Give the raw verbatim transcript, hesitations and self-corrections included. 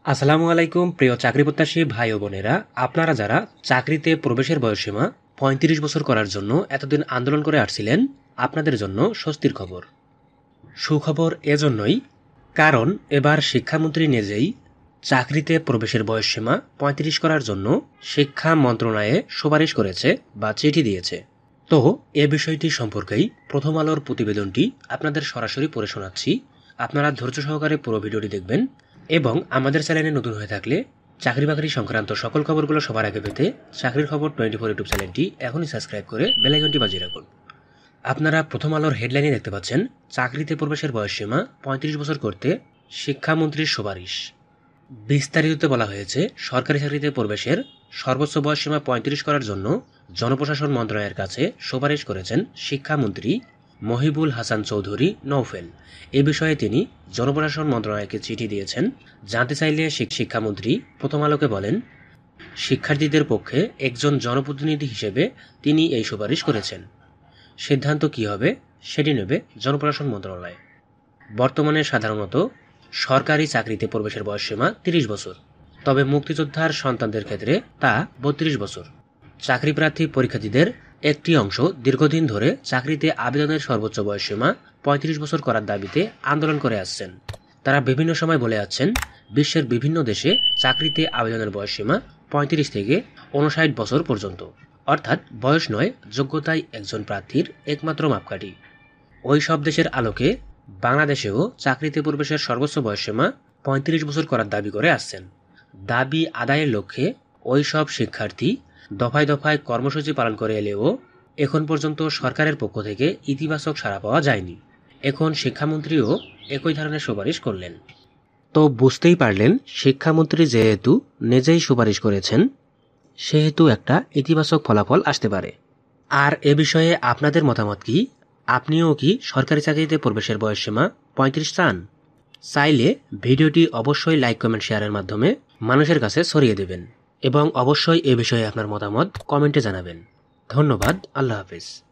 আসসালামু আলাইকুম প্রিয় চাকরি প্রত্যাশী ভাই ও বোনেরা, আপনারা যারা চাকরিতে প্রবেশের বয়সসীমা পঁয়ত্রিশ বছর করার জন্য এতদিন আন্দোলন করে আসছিলেন, আপনাদের জন্য স্বস্তির খবর। সুখবর এজন্যই কারণ এবার শিক্ষামন্ত্রী নিজেই চাকরিতে প্রবেশের বয়সসীমা পঁয়ত্রিশ করার জন্য শিক্ষা মন্ত্রণালয়ে সুপারিশ করেছে বা চিঠি দিয়েছে। তো এ বিষয়টি সম্পর্কেই প্রথম আলোর প্রতিবেদনটি আপনাদের সরাসরি পড়ে শোনাচ্ছি। আপনারা ধৈর্য সহকারে পুরো ভিডিওটি দেখবেন এবং আমাদের চ্যানেলে নতুন হয়ে থাকলে চাকরি বাকরি সংক্রান্ত সকল খবরগুলো সবার আগে পেতে চাকরির খবর টোয়েন্টি ফোর ইউটিউব চ্যানেলটি এখনই সাবস্ক্রাইব করে বেল আইকনটি বাজিয়ে রাখুন। আপনারা প্রথম আলোর হেডলাইনে দেখতে পাচ্ছেন, চাকরিতে প্রবেশের বয়সসীমা পঁয়ত্রিশ বছর করতে শিক্ষামন্ত্রীর সুপারিশ। বিস্তারিত বলা হয়েছে, সরকারি চাকরিতে প্রবেশের সর্বোচ্চ বয়সসীমা পঁয়ত্রিশ করার জন্য জনপ্রশাসন মন্ত্রণালয়ের কাছে সুপারিশ করেছেন শিক্ষামন্ত্রী মহিবুল হাসান চৌধুরী নওফেল। এ বিষয়ে তিনি জনপ্রশাসন মন্ত্রণালয়কে চিঠি দিয়েছেন। জানতে চাইলে শিক্ষামন্ত্রী প্রথম আলোকে বলেন, শিক্ষার্থীদের পক্ষে একজন জনপ্রতিনিধি হিসেবে তিনি এই সুপারিশ করেছেন। সিদ্ধান্ত কী হবে সেটি নেবে জনপ্রশাসন মন্ত্রণালয়। বর্তমানে সাধারণত সরকারি চাকরিতে প্রবেশের বয়সসীমা তিরিশ বছর, তবে মুক্তিযোদ্ধার সন্তানদের ক্ষেত্রে তা বত্রিশ বছর। চাকরিপ্রার্থী পরীক্ষার্থীদের একটি অংশ দীর্ঘদিন ধরে চাকরিতে আবেদনের সর্বোচ্চ বয়সসীমা পঁয়ত্রিশ বছর করার দাবিতে আন্দোলন করে আসছেন। তারা বিভিন্ন সময় বলে আসছেন, বিশ্বের বিভিন্ন দেশে চাকরিতে আবেদনের বয়সসীমা পঁয়ত্রিশ থেকে উনষাট বছর পর্যন্ত, অর্থাৎ বয়স নয়, যোগ্যতাই একজন প্রার্থীর একমাত্র মাপকাঠি। ওই সব দেশের আলোকে বাংলাদেশেও চাকরিতে প্রবেশের সর্বোচ্চ বয়সসীমা পঁয়ত্রিশ বছর করার দাবি করে আসছেন। দাবি আদায়ের লক্ষ্যে ওই সব শিক্ষার্থী দফায় দফায় কর্মসূচি পালন করে এলেও এখন পর্যন্ত সরকারের পক্ষ থেকে ইতিবাচক সাড়া পাওয়া যায়নি। এখন শিক্ষামন্ত্রীও একই ধরনের সুপারিশ করলেন। তো বুঝতেই পারলেন, শিক্ষামন্ত্রী যেহেতু নিজেই সুপারিশ করেছেন, সেহেতু একটা ইতিবাচক ফলাফল আসতে পারে। আর এ বিষয়ে আপনাদের মতামত কি? আপনিও কি সরকারি চাকরিতে প্রবেশের বয়সসীমা পঁয়ত্রিশ চান? চাইলে ভিডিওটি অবশ্যই লাইক কমেন্ট শেয়ারের মাধ্যমে মানুষের কাছে ছড়িয়ে দেবেন এবং অবশ্যই এ বিষয়ে আপনার মতামত কমেন্টে জানাবেন। ধন্যবাদ। আল্লাহ হাফেজ।